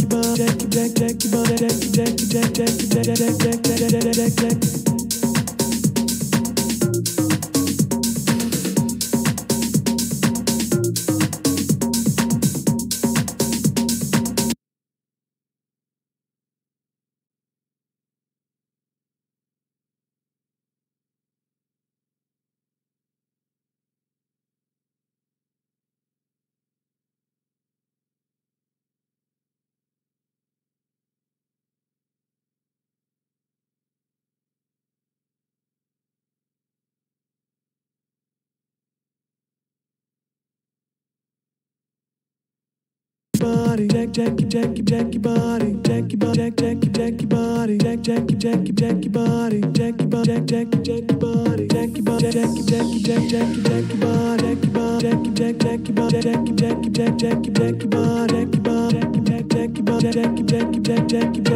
body, jack your body, jack your body, jack your body, jack your body, jack your body, jack your body, jack your body, jack your body, jack your body, jack your body, jack your body, jack your body, jack your body, jack your body, jack your body, jack your body, jack your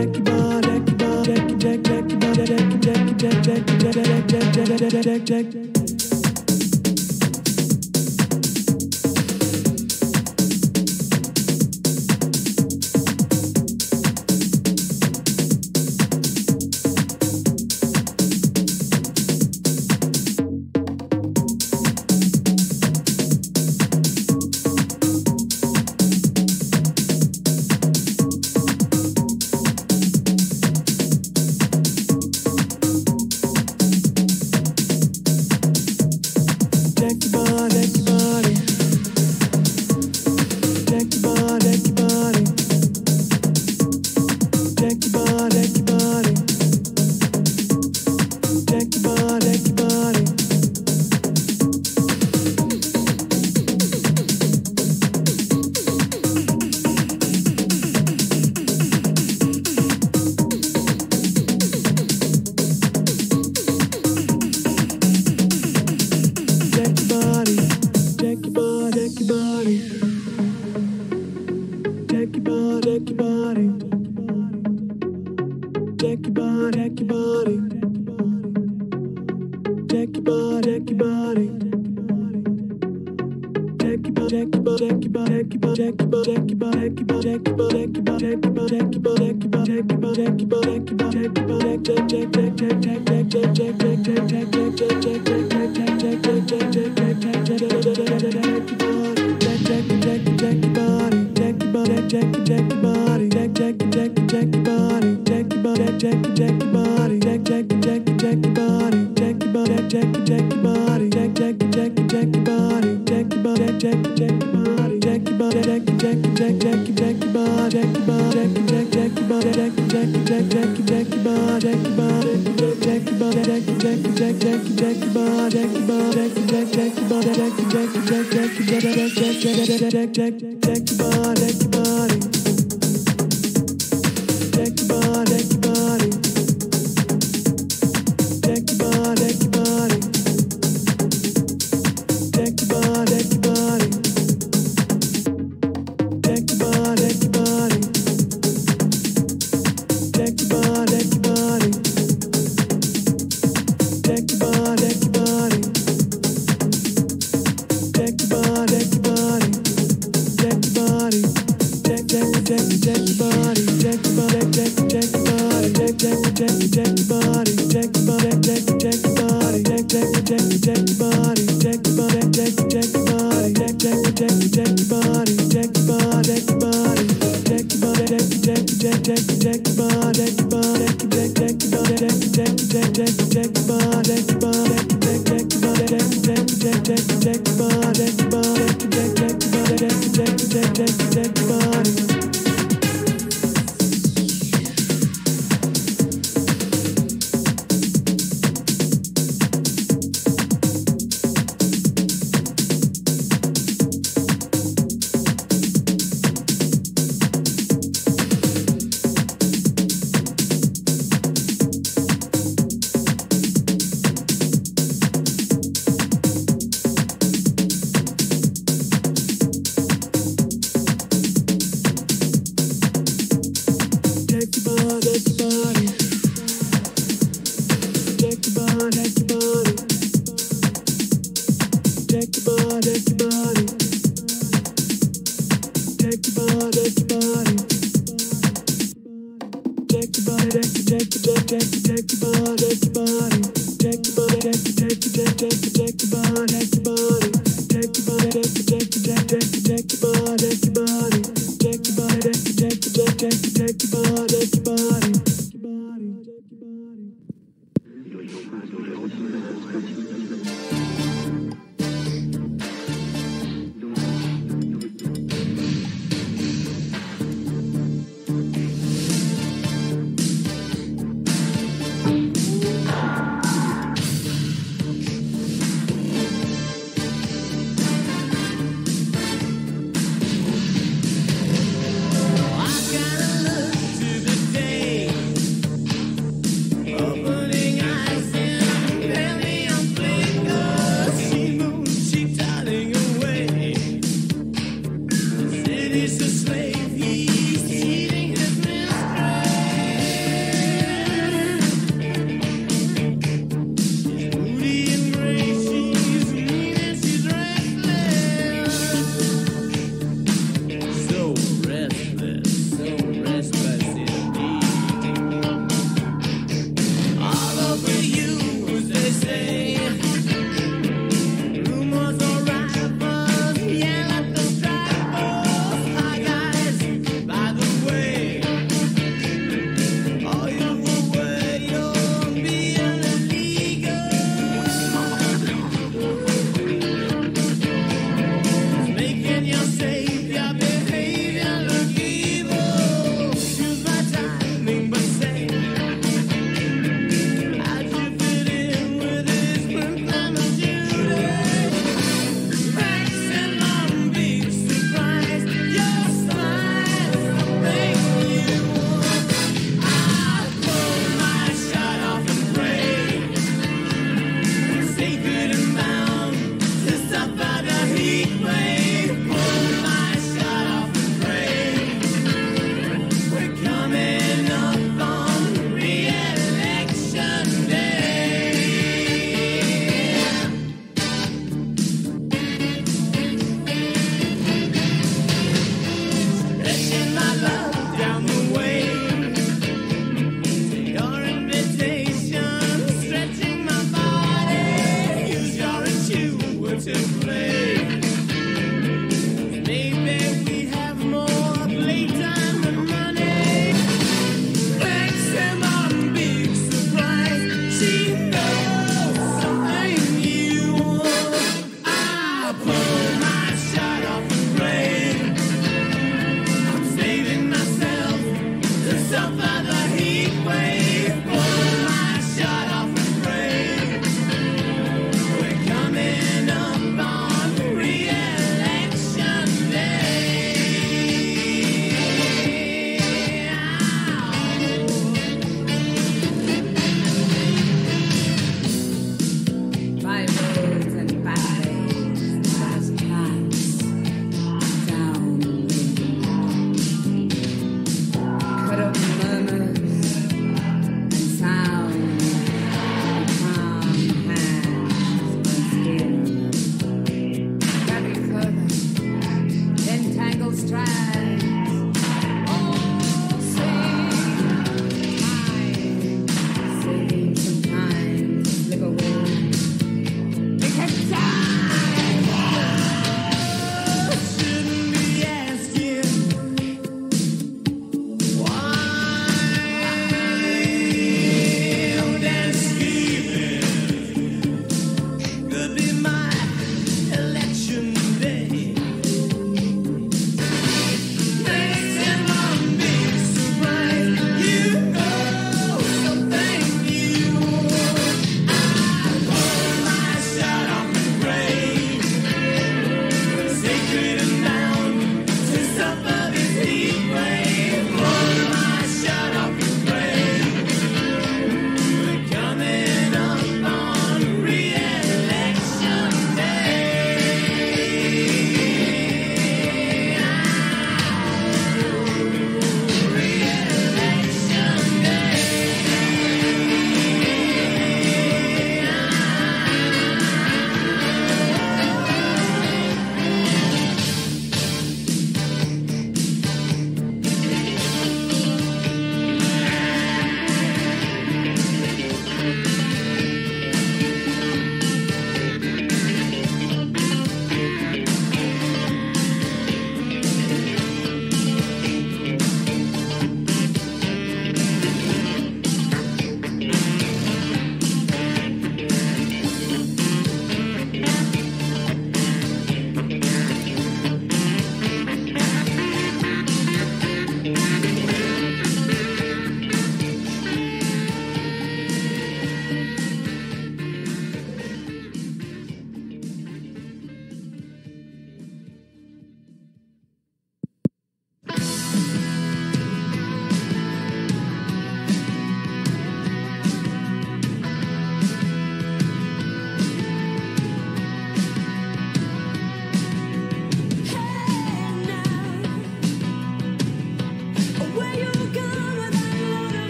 body, jack your body.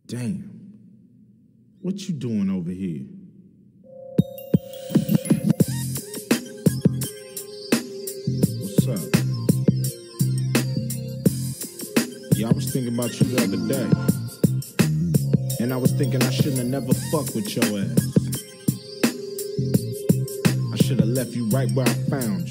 Damn. What you doing over here? What's up? Yeah, I was thinking about you the other day. And I was thinking I shouldn't have never fucked with your ass. I should have left you right where I found you.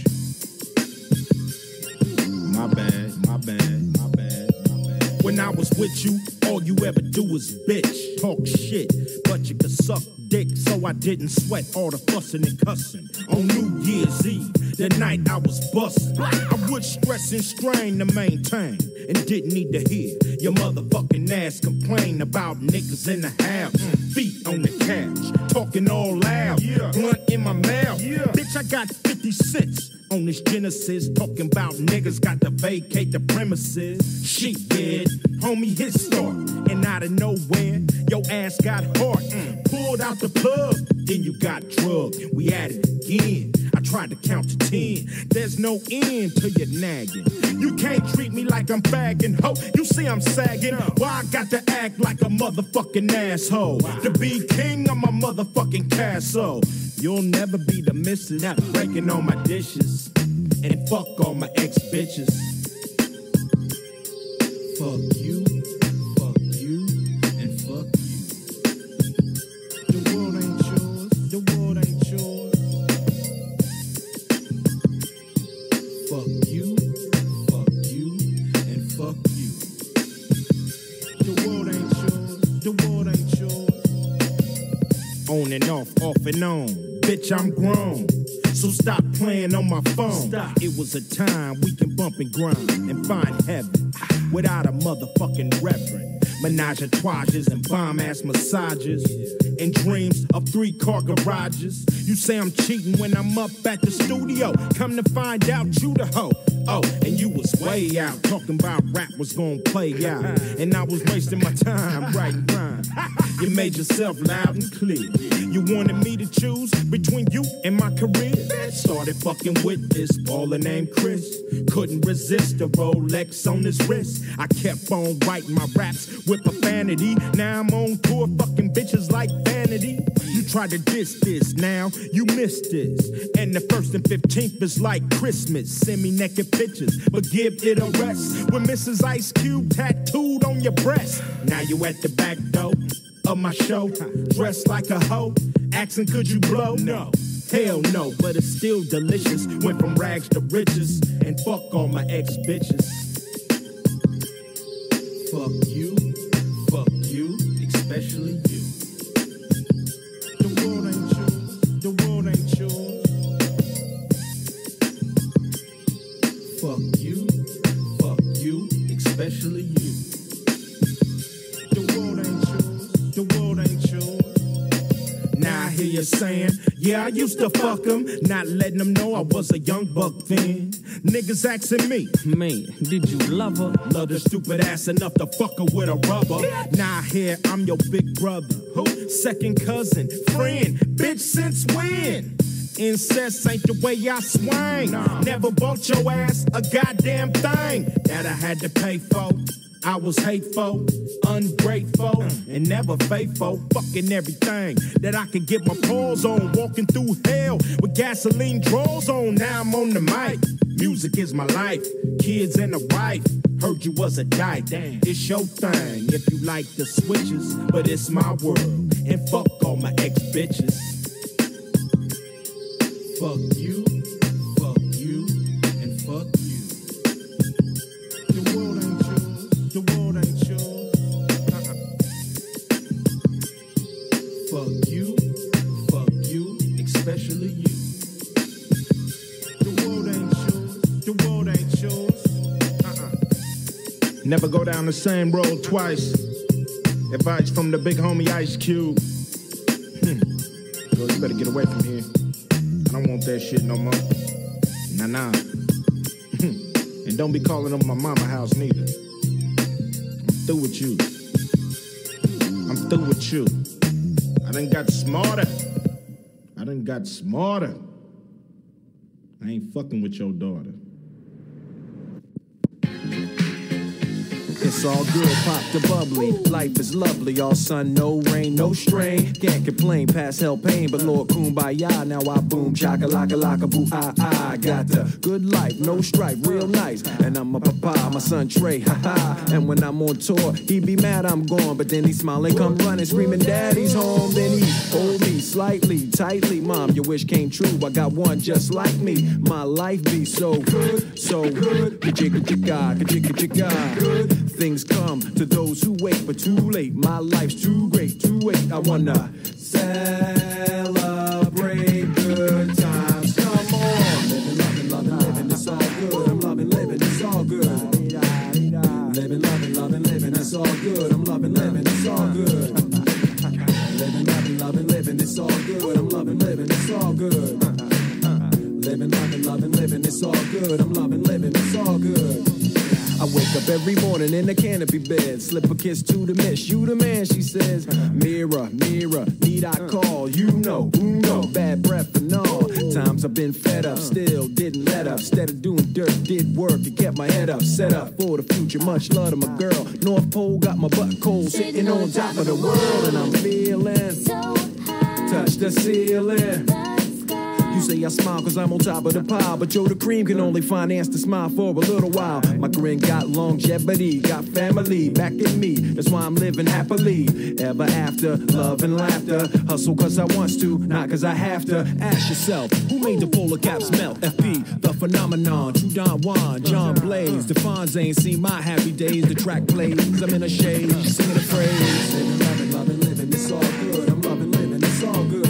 My bad, my bad, my bad, my bad. When I was with you, all you ever do is bitch, talk shit, but you could suck dick, so I didn't sweat all the fussing and cussing. On New Year's Eve, the night I was bustin', I would stress and strain to maintain, and didn't need to hear your motherfucking ass complain about niggas in the house, feet on the couch, talking all loud, blunt in my mouth. Bitch, I got 50 cents on this Genesis, talking about niggas got to vacate the premises. Shit, dead, homie, hit start, and out of nowhere, your ass got hard, pulled out the plug, then you got drugged. We at it again. I tried to count to 10. There's no end to your nagging. You can't treat me like I'm fagging, ho. You see I'm sagging. Why I got to act like a motherfucking asshole? To be king of my motherfucking castle. You'll never be the missus, breaking all my dishes. And fuck all my ex-bitches. Fuck you, and fuck you. The world ain't yours, the world ain't yours. Fuck you, and fuck you. The world ain't yours, the world ain't yours. On and off and on, bitch, I'm grown. So stop playing on my phone. Stop. It was a time we can bump and grind and find heaven without a motherfucking reverend. Menage a troises and bomb-ass massages and dreams of 3-car garages. You say I'm cheating when I'm up at the studio. Come to find out you the hoe. Oh, and you was way out talking about rap was gonna play out. And I was wasting my time writing rhymes. You made yourself loud and clear. You wanted me to choose between you and my career. Started fucking with this baller named Chris. Couldn't resist the Rolex on his wrist. I kept on writing my raps with profanity. Now I'm on tour fucking bitches like vanity. You tried to diss this, now you missed this. And the 1st and 15th is like Christmas. Send me naked pictures, but give it a rest. With Mrs. Ice Cube tattooed on your breast. Now you at the back door of my show, dressed like a hoe, asking could you blow? No, hell no, but it's still delicious. Went from rags to riches, and fuck all my ex-bitches. Fuck you, especially you. The world ain't yours, the world ain't yours. Fuck you, especially you. The world ain't yours, the world ain't yours. Now I hear you saying, yeah, I used to fuck him, not letting them know I was a young buck then. Niggas asking me, man, did you love her? Love the stupid ass enough to fuck her with a rubber. Now I hear I'm your big brother, second cousin, friend, bitch, since when? Incest ain't the way I swing. Never bought your ass a goddamn thing that I had to pay for. I was hateful, ungrateful, and never faithful. Fucking everything that I could get my paws on. Walking through hell with gasoline drawers on. Now I'm on the mic. Music is my life. Kids and a wife. Heard you was a dyke. Damn, it's your thing if you like the switches. But it's my world. And fuck all my ex-bitches. Fuck you, and fuck you. The world ain't yours, the world ain't yours. Fuck you, especially you. The world ain't yours, the world ain't yours. Never go down the same road twice. Advice from the big homie Ice Cube. Girl, you better get away from here. I don't want that shit no more. Nah. And don't be calling up my mama house neither. I'm through with you. I done got smarter. I ain't fucking with your daughter. It's it's all good. Pop the bubbly, life is lovely. All sun, no rain, no strain. Can't complain, past hell pain, but Lord Kumbaya. Now I boom, chaka laka laka boo. I got the good life, no strife, real nice. And I'm a papa, my son Trey, haha. And when I'm on tour, he be mad I'm gone, but then he smiling, come running, screaming, Daddy's home. Then he hold me slightly, tightly. Mom, your wish came true. I got one just like me. My life be so good, so good. Good. Things come to those who wait, but too late. My life's too great to wait. I wanna celebrate good times. Come on, living, it's all good. I'm loving, living, it's all good. Living, it's all good. I'm loving, living, it's all good. Living, it's all good. I'm loving, living, it's all good. Living, it's all good. I'm loving, living, it's all good. I wake up every morning in a canopy bed, slip a kiss to the miss. You the man, she says. Mirror, mirror, need I call? You know, bad breath and all. Times I've been fed up, still didn't let up. Instead of doing dirt, did work and kept my head up. Set up for the future, much love to my girl. North Pole got my butt cold, sitting on top of the world. And I'm feeling so high. Touch the ceiling. You say I smile cause I'm on top of the pile, but Joe the Cream can only finance the smile for a little while. My grin got longevity, got family back in me. That's why I'm living happily ever after. Love and laughter, hustle cause I wants to, not cause I have to. Ask yourself, who made the polar caps melt? FP, the phenomenon, True Don Juan, John Blaze. The Fonz ain't seen my happy days. The track plays, I'm in a shade, singing a phrase. Living, it's all good. I'm loving, living, it's all good.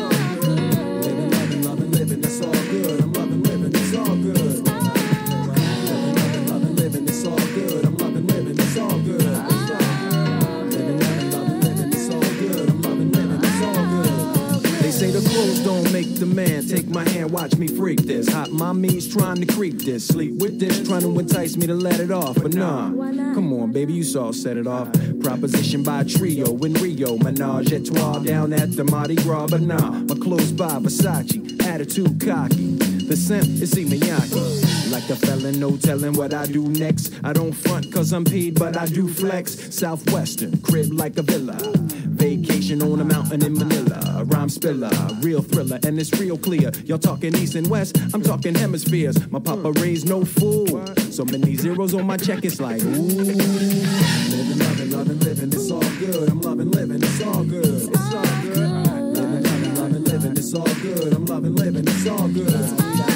Don't make the man take my hand, watch me freak this. Hot mommies trying to creep this, sleep with this, trying to entice me to let it off, but nah. Come on, baby, you saw set it off. Proposition by trio in Rio, menage a trois down at the Mardi Gras, but nah. My clothes by Versace, attitude cocky. The scent is Miyake. Like a felon, no telling what I do next. I don't front cause I'm paid, but I do flex. Southwestern, crib like a villa. Vacation on a mountain in Manila. A rhyme spiller, real thriller, and it's real clear. Y'all talking east and west, I'm talking hemispheres. My papa raised no fool. So many zeros on my check, it's like, ooh. Living, living, it's all good. I'm loving, living, it's all good. It's all good. Living, it's all good. I'm loving, living, it's all good. Living,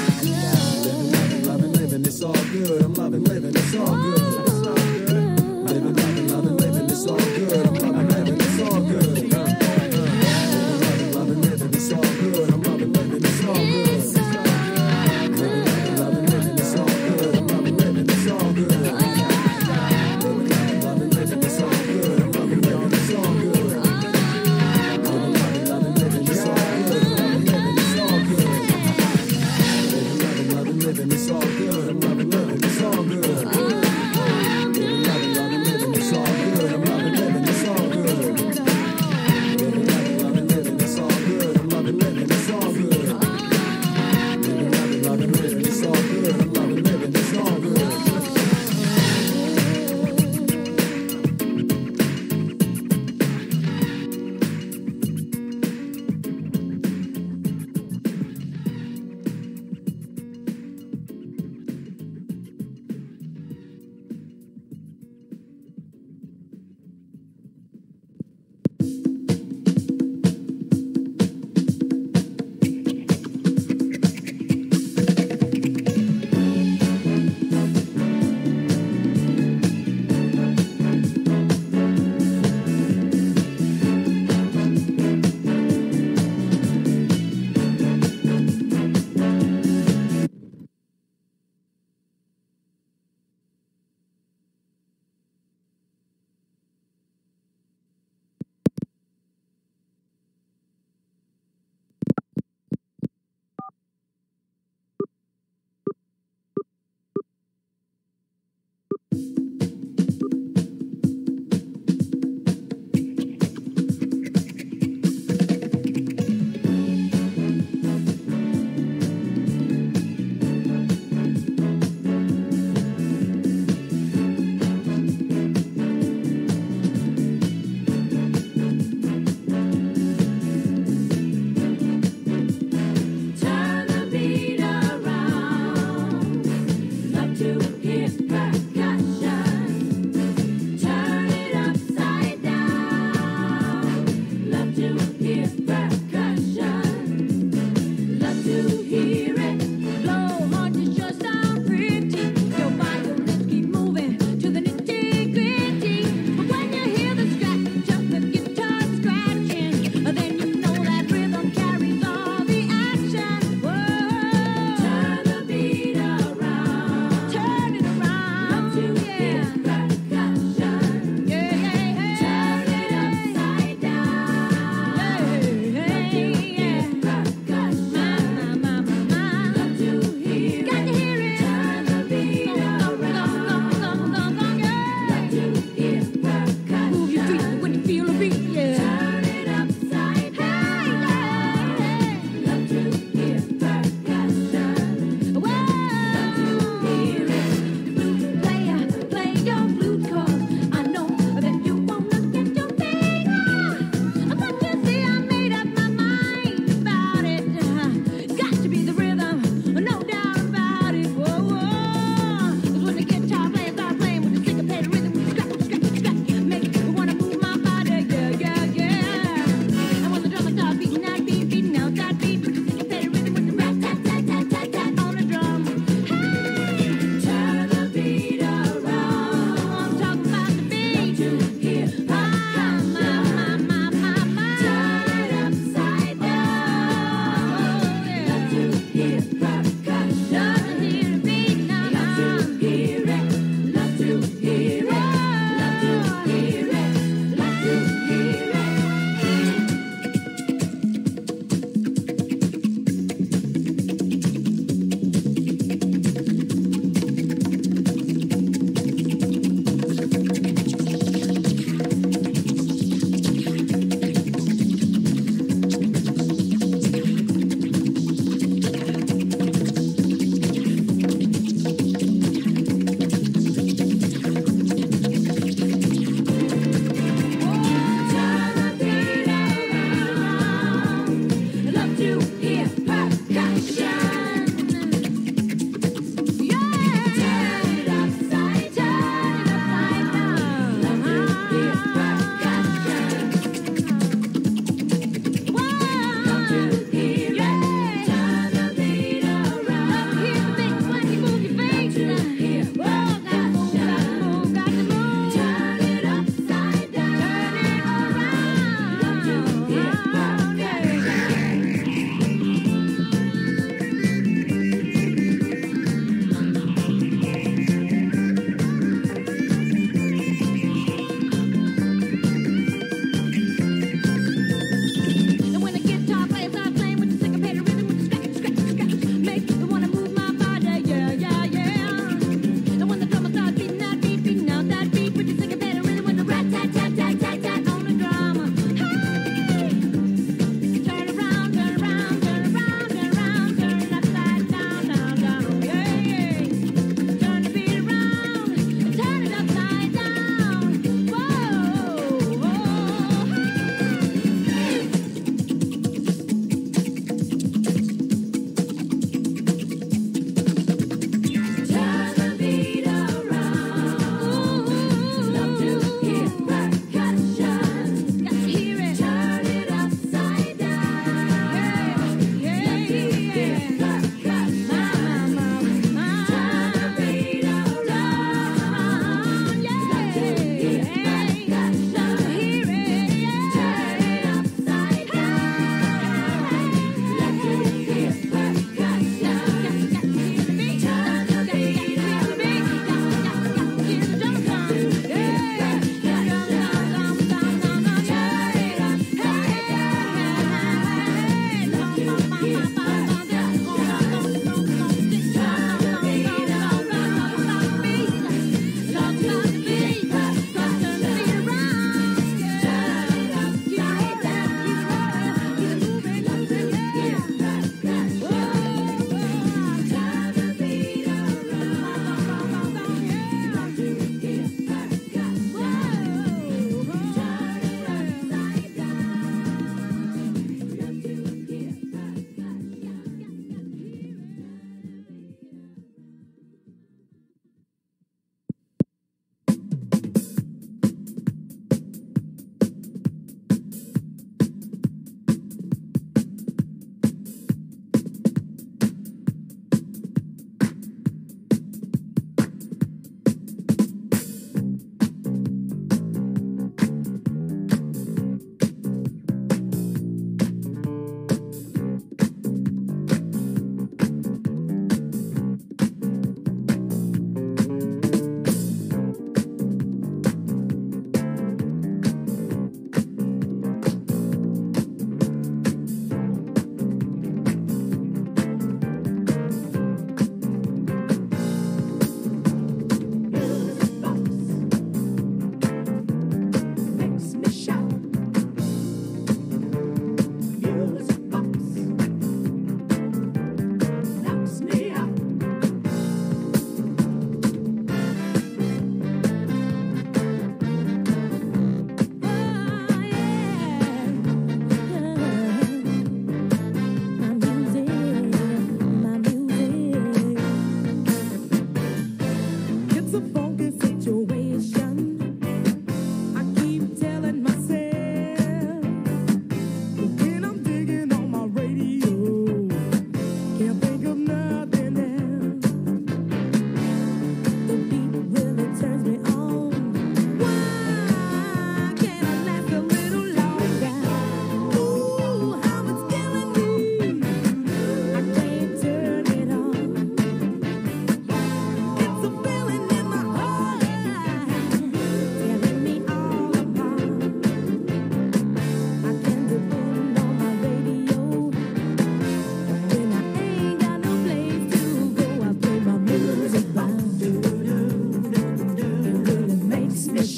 it's all good. I'm loving, living, it's all good. Living, living, it's all good. I'm loving, living, it's all good. Living, it's all good. I'm loving, living, it's all good. Living, it's all good. I'm loving, living, it's all good. Living, it's all good. I'm loving, living, it's all good. Living, it's all good. I'm loving, living, it's all good.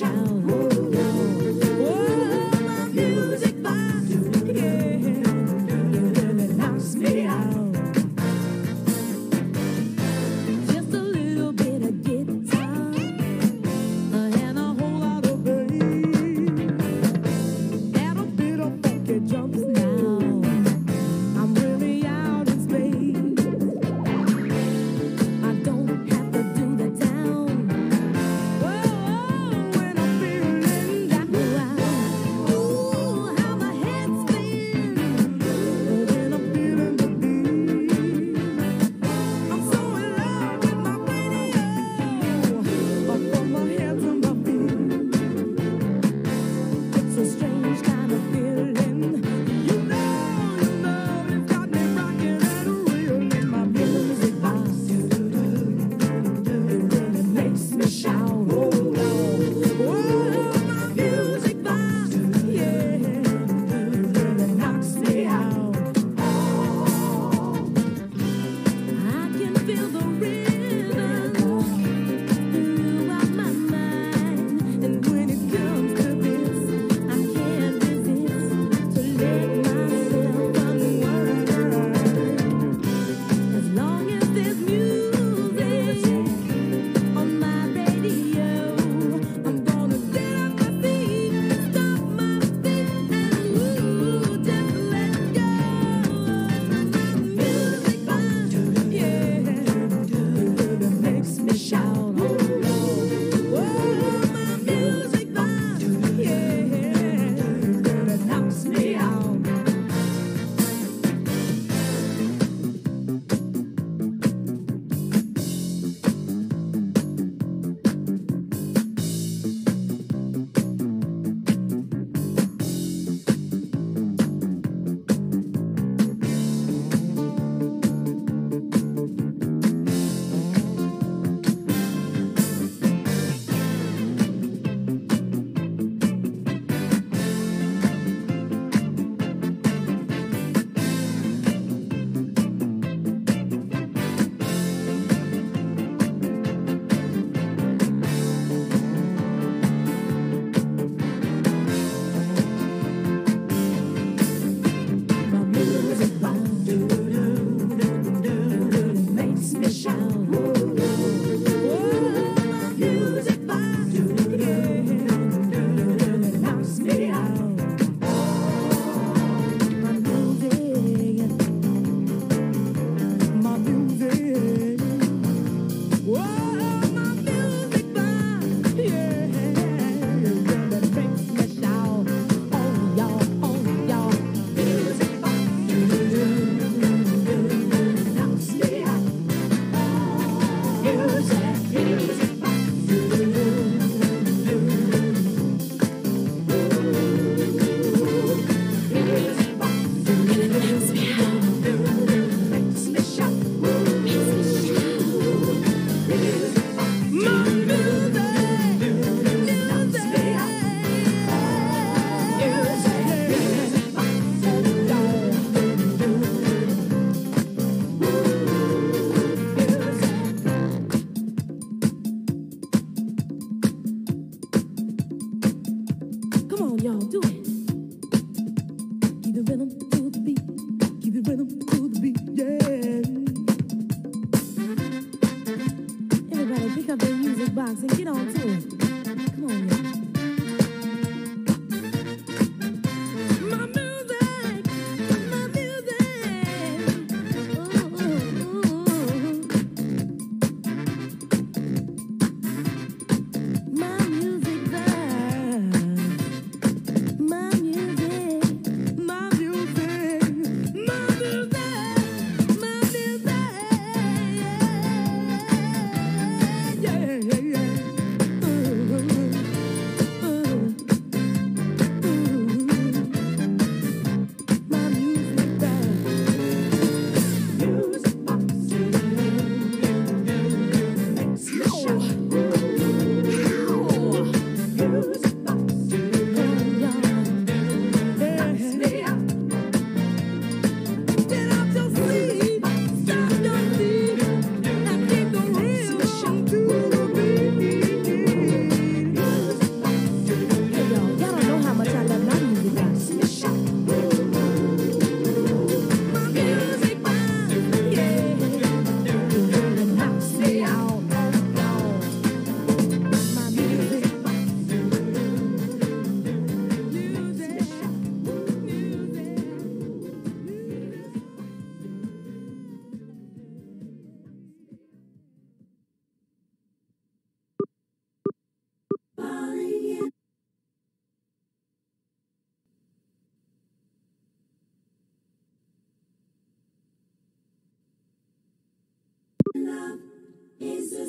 My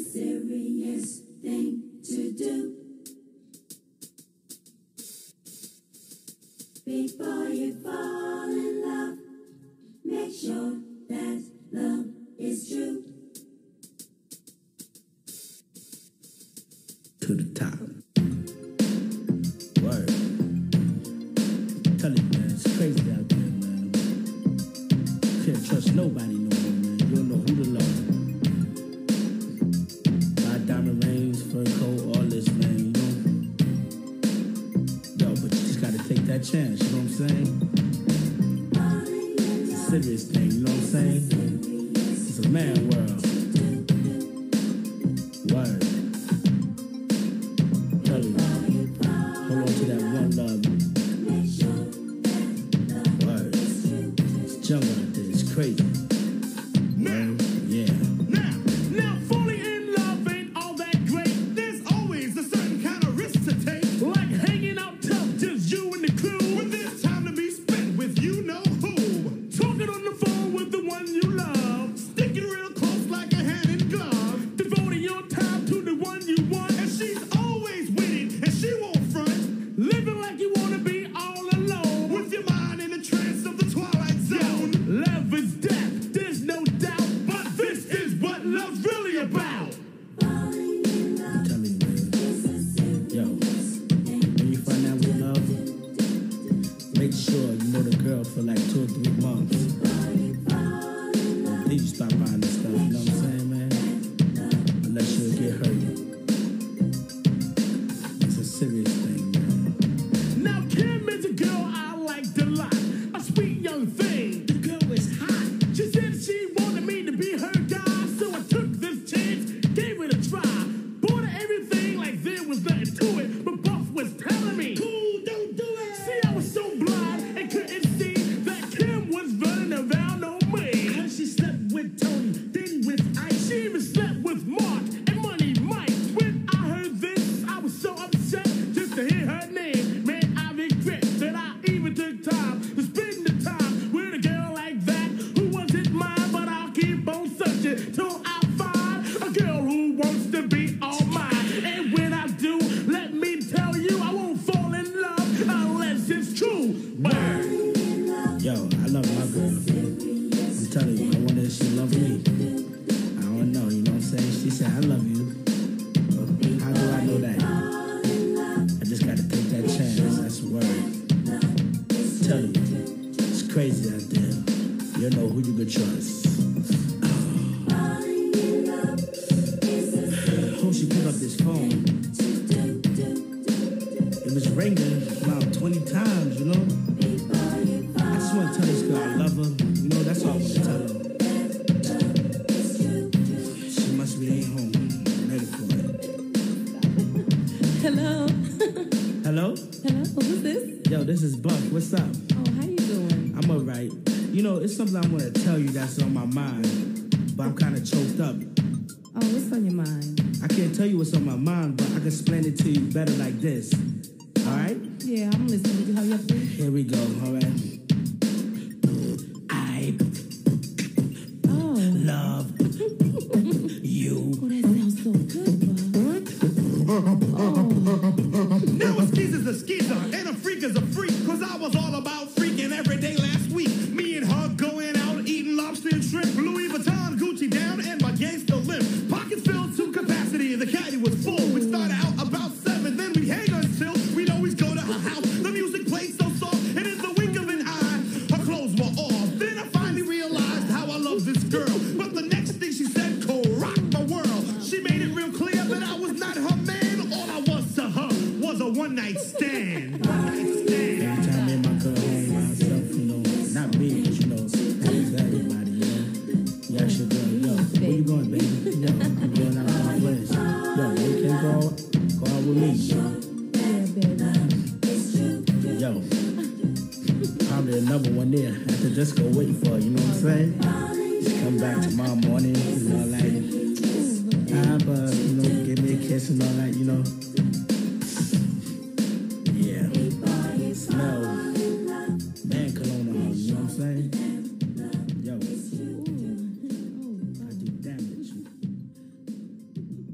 serious thing to do. Before you fall in love, make sure that love is true. To the top. Word. Tell you, man, it's crazy out there, man. Can't trust nobody no more, man. You don't know who to love. Buy diamond rings, fur coat, all this, man, you know? Yo, but you just gotta take that chance, you know what I'm saying? It's a serious thing, you know what I'm saying? It's a man world. Word. Tell you, hold on to that one love. Word. It's jungle out there, it's crazy. Now, Yeah. now, falling in love ain't all that great. There's always a certain kind of risk to take. Like hanging out tough, just you and the crew. When there's time to be spent with you know who. Talking on the phone with the one you love. Sticking real close like a hand in glove. Devoting your time to the one you want. And she's always winning, and she won't front. Living like you wanna be all alone. With your mind in the trance of the twilight zone. Love is death, there's no doubt. But this is what love's really about. Falling in love I'm telling you, man. is a serious Yo, when you find out we love, make sure you know the girl for like 2 or 3 months. Before you fall in love, Then you stop buying this stuff, you know what I'm saying, man? Unless you'll get hurt. It's a serious thing, man. Now Kim is a girl I liked a lot. A sweet young thing. The girl is hot. She said she wanted me to be her guy. So I took this chance, gave it a try. Bought her everything like there was nothing to it. But Buff was telling me, cool, don't do it. See, I was so blind and couldn't see that Kim was running around on me. Cause she slept with Tony, then with Ice. She even slept with Mark and Money Mike. When I heard this, I was so upset just to hear her name. Man, I regret that I even took time to spend the time with a girl like that who wasn't mine. But I'll keep on searching till I find a girl who wants to be all mine. And when I do, let me tell you, I won't fall in love unless it's true. Bird. Yo, I love my girl. I'm telling you, I wonder if she loves me. I don't know, you know what I'm saying? She said, I love you. Well, how do I know that? I just gotta take that chance, that's the word. Tell you, it's crazy out there. You know who you can trust. falling in love is a Oh, she picked up this phone. It was ringing around 20 times, you know? before you I just want to tell this girl I love her. You know, that's all I want to tell her. She must be ain't home. I'm ready for it. Hello. Hello? Hello. Who's this? Yo, this is Buck. What's up? Oh, how you doing? I'm alright. You know, it's something I want to tell you that's on my mind, but I'm kind of choked up. Oh, what's on your mind? I can't tell you what's on my mind, but I can explain it to you better like this. Alright? Yeah, I'm listening. Would you hurry up, please? Here we go, alright? I Oh. love you. Oh, that sounds so good, bud. Now a skeezer's a skeezer and a freak is a freak. Cause I was all about freaking every day last week. Me and her going out eating lobster and shrimp. Louis Vuitton, Gucci down, and my gangster limp. Pockets filled to capacity, the caddy was full. We'd start out about 7, then we'd hang until we'd always go to her house. The music played so soft, and in the wink of an eye, her clothes were off. Then I finally realized how I love this girl. But the next thing she said could rock my world. She made it real clear that I was not her man. All I was to her was a one-night stand. Every time me and my girl home by herself, you know, not me, but you know, happens to everybody, you know. You ask your girl, yo, where you going, baby? Yo, I'm going out with my friends. Yo, you can go out with me. Yeah, baby. Yo, probably another one there at the disco waiting for her, you know what I'm saying? Just come back tomorrow morning, you know, like, but, you know, give me a kiss and all that, you know. Yeah. Smell man cologne on her, you know what I'm saying? Yo, I do damage.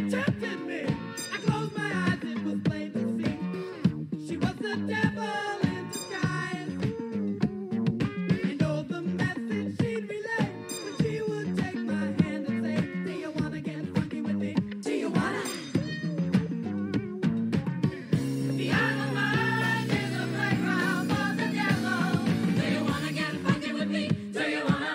tempted me. I closed my eyes, it was plain to see. She was the devil in disguise. And oh, the message she'd relay when she would take my hand and say, do you wanna get funky with me? Do you wanna? The other mind is a playground for the devil. Do you wanna get funky with me? Do you wanna?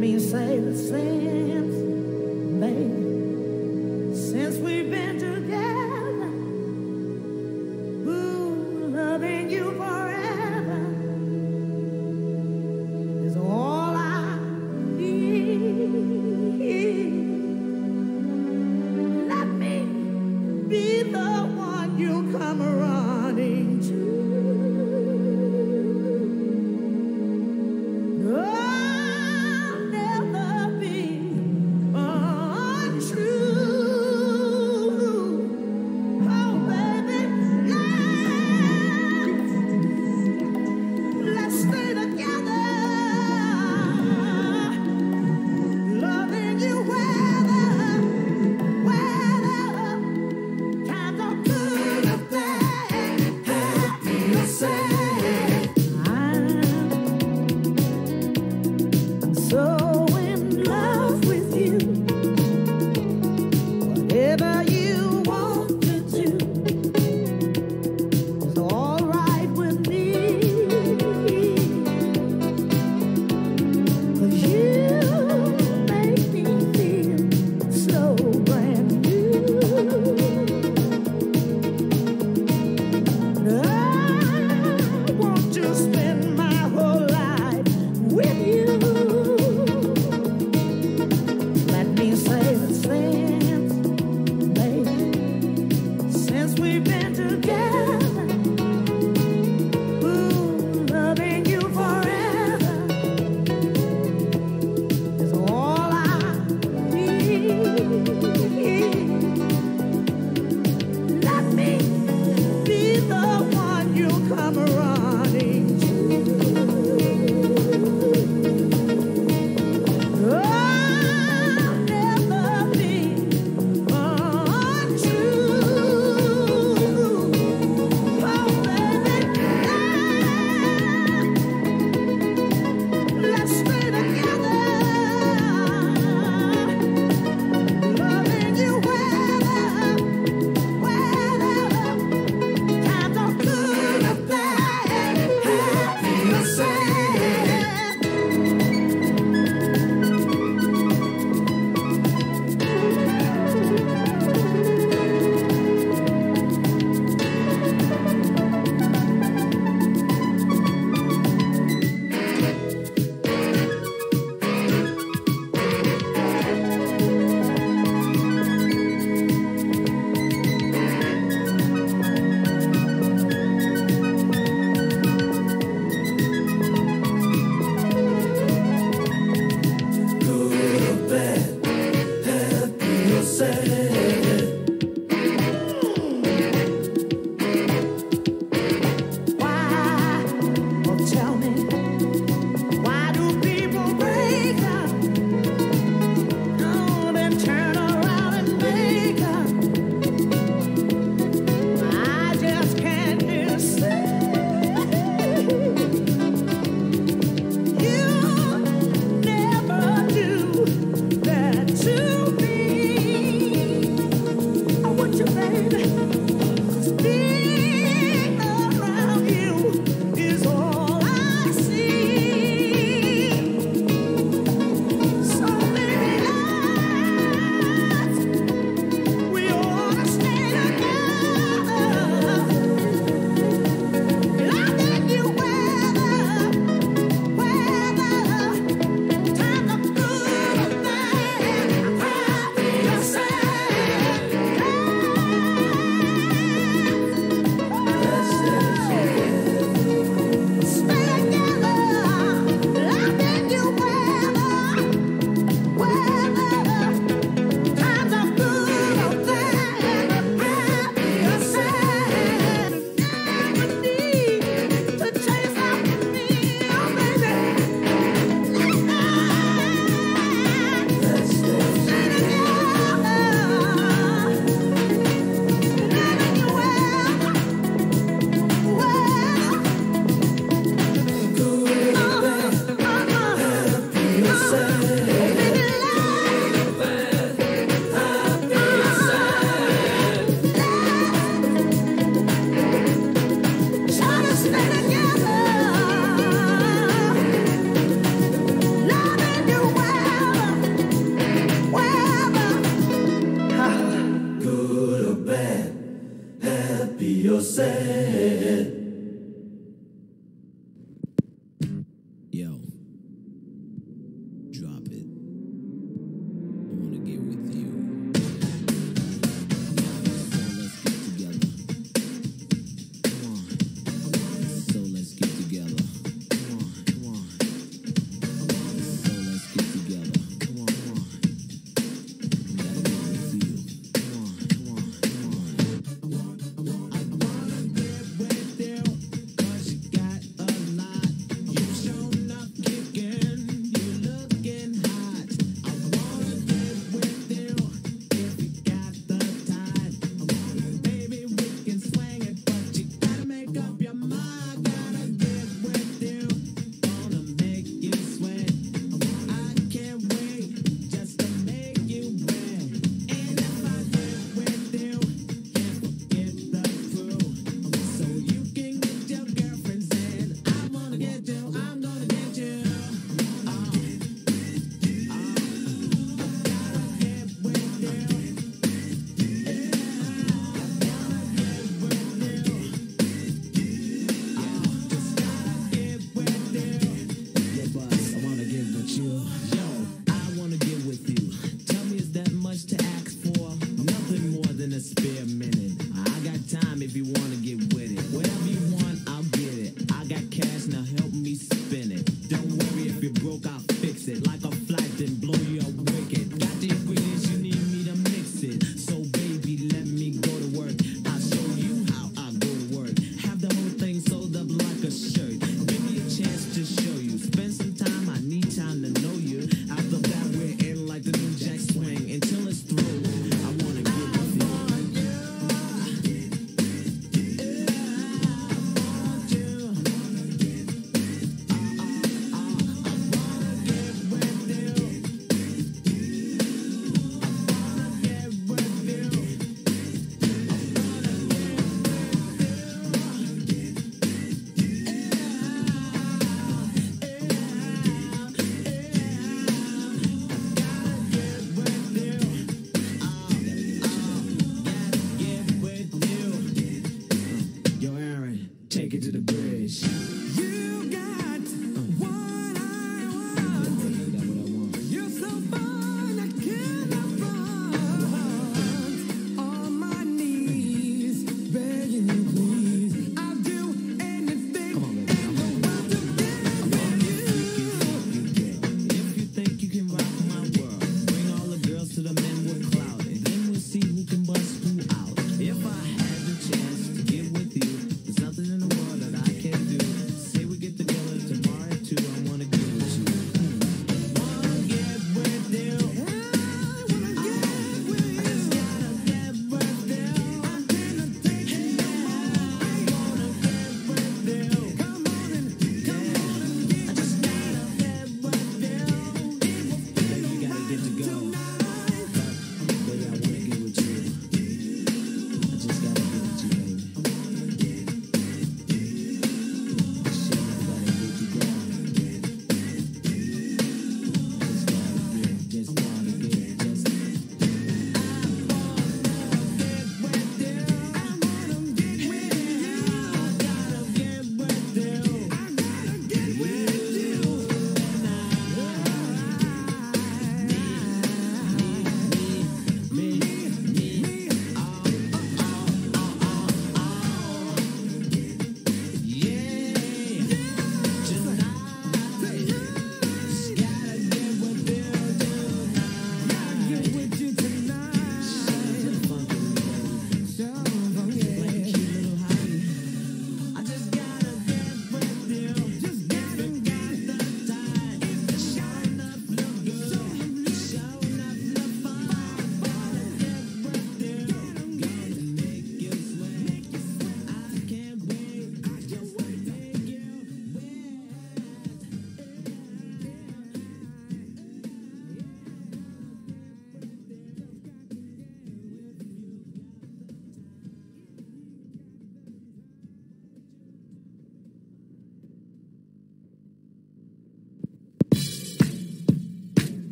me say that since, baby, since we've been together, ooh, loving you forever is all I need. Let me be the one you come running to. I'll never be untrue.